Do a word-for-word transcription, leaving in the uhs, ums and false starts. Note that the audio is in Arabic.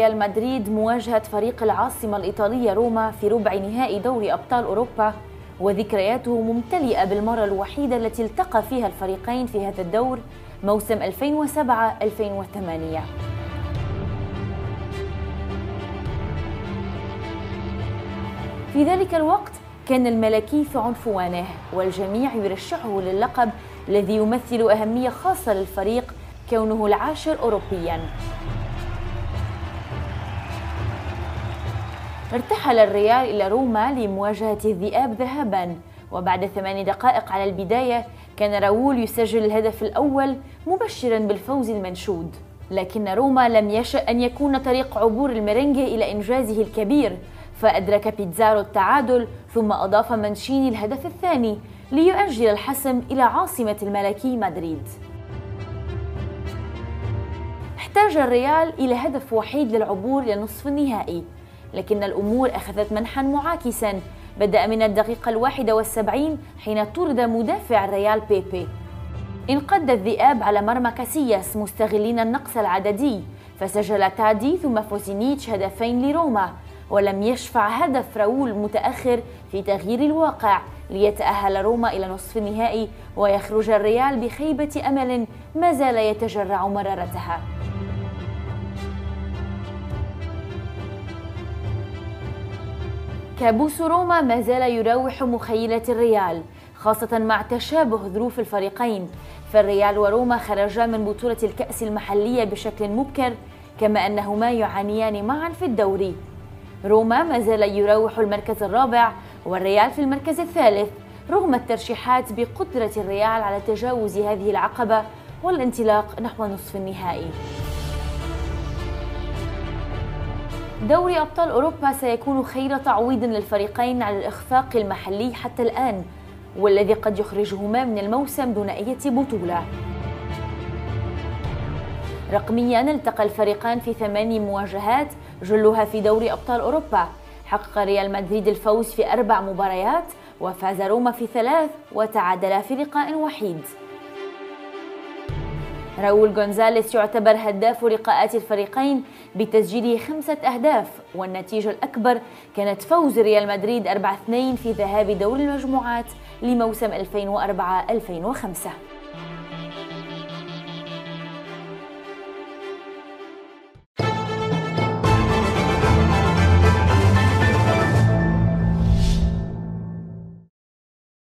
ريال مدريد مواجهة فريق العاصمة الإيطالية روما في ربع نهائي دوري أبطال أوروبا، وذكرياته ممتلئة بالمرة الوحيدة التي التقى فيها الفريقين في هذا الدور موسم ألفين وسبعة ألفين وثمانية. في ذلك الوقت كان الملكي في عنفوانه، والجميع يرشحه للقب الذي يمثل أهمية خاصة للفريق كونه العاشر أوروبياً. ارتحل الريال إلى روما لمواجهة الذئاب ذهاباً، وبعد ثمان دقائق على البداية كان راؤول يسجل الهدف الأول مبشراً بالفوز المنشود، لكن روما لم يشأ أن يكون طريق عبور الميرينجي إلى إنجازه الكبير، فأدرك بيتزارو التعادل ثم أضاف مانشيني الهدف الثاني ليؤجل الحسم إلى عاصمة الملكي مدريد. احتاج الريال إلى هدف وحيد للعبور لنصف النهائي، لكن الأمور أخذت منحاً معاكساً. بدأ من الدقيقة الواحدة والسبعين حين طرد مدافع الريال بيبي. انقض الذئاب على مرمى كاسياس مستغلين النقص العددي، فسجل تادي ثم فوزينيتش هدفين لروما، ولم يشفع هدف راؤول متأخر في تغيير الواقع ليتأهل روما إلى نصف النهائي ويخرج الريال بخيبة أمل ما زال يتجرع مرارتها. كابوس روما ما زال يراوح مخيلة الريال، خاصة مع تشابه ظروف الفريقين، فالريال وروما خرجا من بطولة الكأس المحلية بشكل مبكر، كما أنهما يعانيان معا في الدوري. روما ما زال يراوح المركز الرابع والريال في المركز الثالث، رغم الترشيحات بقدرة الريال على تجاوز هذه العقبة والانطلاق نحو نصف النهائي. دوري أبطال أوروبا سيكون خير تعويض للفريقين على الإخفاق المحلي حتى الآن، والذي قد يخرجهما من الموسم دون أي بطولة. رقمياً التقى الفريقان في ثماني مواجهات جلها في دوري أبطال أوروبا. حقق ريال مدريد الفوز في أربع مباريات، وفاز روما في ثلاث، وتعادلا في لقاء وحيد. راؤول غونزاليس يعتبر هداف لقاءات الفريقين بتسجيله خمسة أهداف، والنتيجة الأكبر كانت فوز ريال مدريد أربعة اثنين في ذهاب دوري المجموعات لموسم ألفين وأربعة ألفين وخمسة.